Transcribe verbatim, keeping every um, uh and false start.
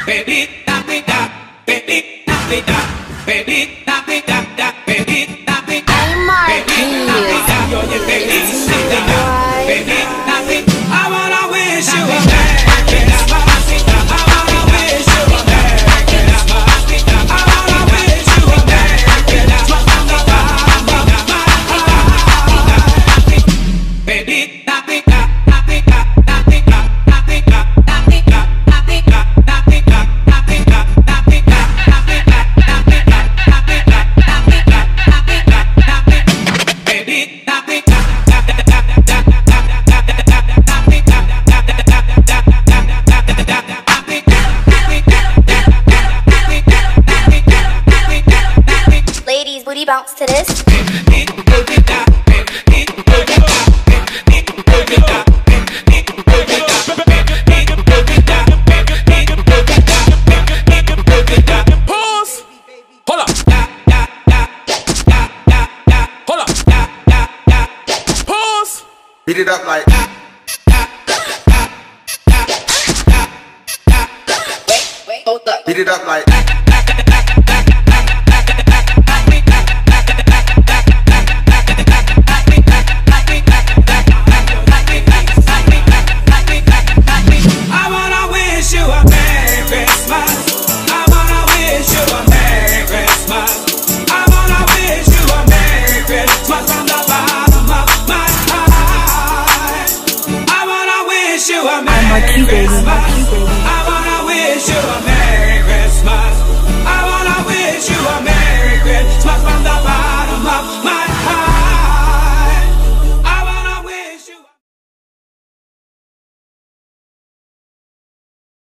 Feliz Navidad, Feliz Navidad, Feliz Navidad, Feliz Navidad, Feliz Navidad, oye felicidad, Feliz Navidad. I wanna wish you a Merry Navidad, I wanna wish you a Merry Navidad, I wanna wish you a Merry Navidad, Feliz Navidad, Navidad, Navidad, Navidad, Navidad, Navidad, Navidad, Navidad, Navidad, Navidad, Navidad, Navidad, Navidad, Navidad, Feliz Navidad. Ladies, booty bounce to this. Pause. Hold up. Hold up. Pause. Beat it up like. Wait, wait, hold up. Beat it up like.